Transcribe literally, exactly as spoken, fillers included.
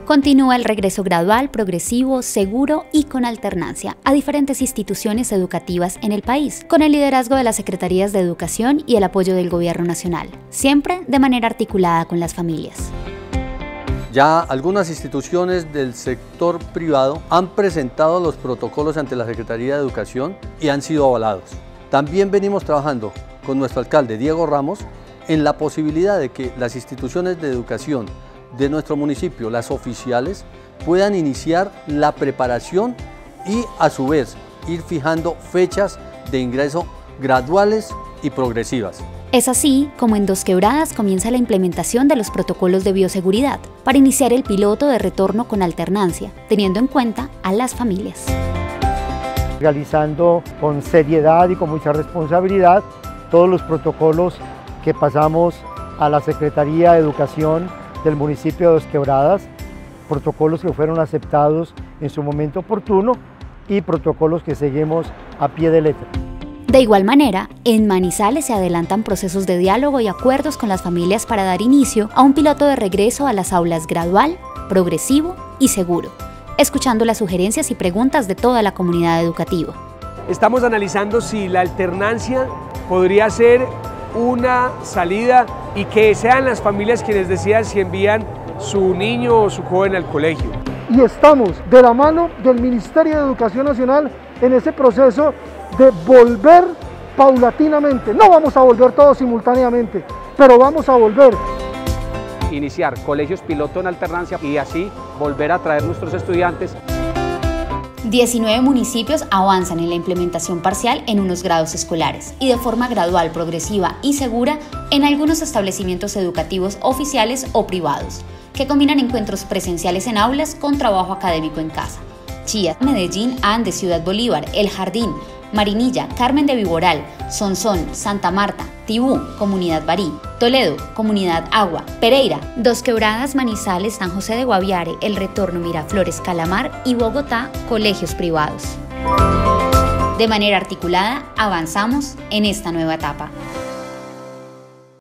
Continúa el regreso gradual, progresivo, seguro y con alternancia a diferentes instituciones educativas en el país, con el liderazgo de las Secretarías de Educación y el apoyo del Gobierno Nacional, siempre de manera articulada con las familias. Ya algunas instituciones del sector privado han presentado los protocolos ante la Secretaría de Educación y han sido avalados. También venimos trabajando con nuestro alcalde Diego Ramos en la posibilidad de que las instituciones de educación de nuestro municipio, las oficiales, puedan iniciar la preparación y a su vez ir fijando fechas de ingreso graduales y progresivas. Es así como en Dos Quebradas comienza la implementación de los protocolos de bioseguridad para iniciar el piloto de retorno con alternancia, teniendo en cuenta a las familias. Realizando con seriedad y con mucha responsabilidad todos los protocolos que pasamos a la Secretaría de Educación del municipio de Dos Quebradas, protocolos que fueron aceptados en su momento oportuno y protocolos que seguimos a pie de letra. De igual manera, en Manizales se adelantan procesos de diálogo y acuerdos con las familias para dar inicio a un piloto de regreso a las aulas gradual, progresivo y seguro, escuchando las sugerencias y preguntas de toda la comunidad educativa. Estamos analizando si la alternancia podría ser una salida y que sean las familias quienes decidan si envían su niño o su joven al colegio. Y estamos de la mano del Ministerio de Educación Nacional en ese proceso de volver paulatinamente. No vamos a volver todos simultáneamente, pero vamos a volver. Iniciar colegios piloto en alternancia y así volver a traer nuestros estudiantes. diecinueve municipios avanzan en la implementación parcial en unos grados escolares y de forma gradual, progresiva y segura en algunos establecimientos educativos oficiales o privados, que combinan encuentros presenciales en aulas con trabajo académico en casa. Chía, Medellín, Andes, Ciudad Bolívar, El Jardín, Marinilla, Carmen de Viboral, Sonsón, Santa Marta, Tibú, Comunidad Barí, Toledo, Comunidad Agua, Pereira, Dos Quebradas, Manizales, San José de Guaviare, El Retorno, Miraflores, Calamar y Bogotá, colegios privados. De manera articulada, avanzamos en esta nueva etapa.